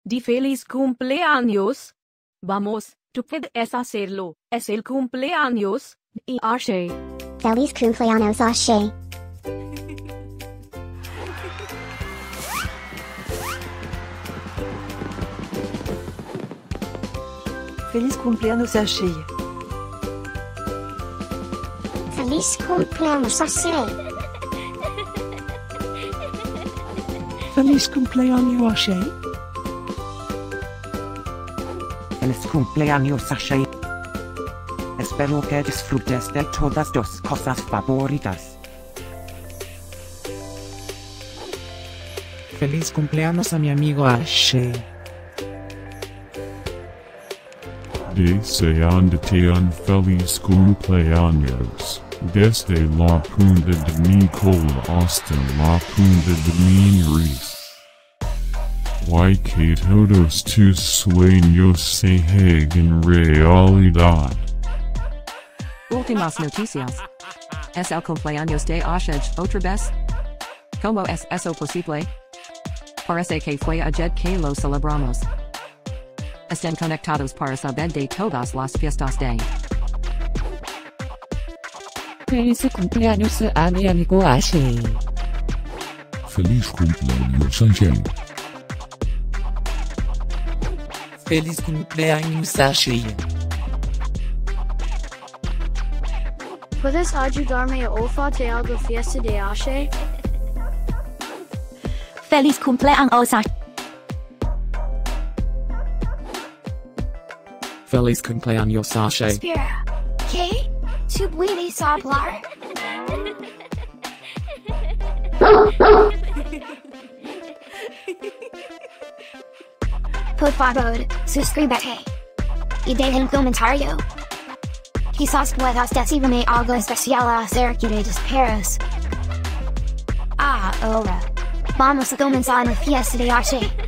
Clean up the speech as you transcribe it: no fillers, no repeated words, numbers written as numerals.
Di feliz cumpleaños. Vamos, tú puedes hacerlo. Es el cumpleaños de Ashey. Feliz cumpleaños, Ashey. Feliz cumpleaños, Ashey. Feliz cumpleaños, Ashey. Feliz cumpleaños, Ashey. Feliz cumpleaños, Ashey. Espero que disfrutes de todas tus cosas favoritas. Feliz cumpleaños a mi amigo Ashey. Deseándote un feliz cumpleaños. Desde la punta de mi cola hasta la punta de mi nariz. Que todos tus sueños se hagan realidad. Últimas noticias. Es el cumpleaños de Ashey. Otra vez. ¿Cómo es eso posible? Parece que fue ayer que lo celebramos. Estén conectados para saber de todas las fiestas de. Feliz cumpleaños a mi amigo Ashey. Feliz cumpleaños, Ashey. Feliz cumpleaños, Ashey. ¿Puedes ayudarme a olfatear algo fiesta de Ashey? Feliz cumpleaños, Ashey. Feliz cumpleaños, Ashey. Espera, ¿qué? ¿Tú puedes hablar? Por favor, suscríbete. Y deja un comentario. Quizás puedas decirme algo especial acerca de tus perros. Ahora, vamos a comenzar la fiesta de Ashey.